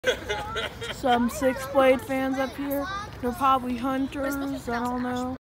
Some Six Blade fans up here. They're probably hunters, I don't know.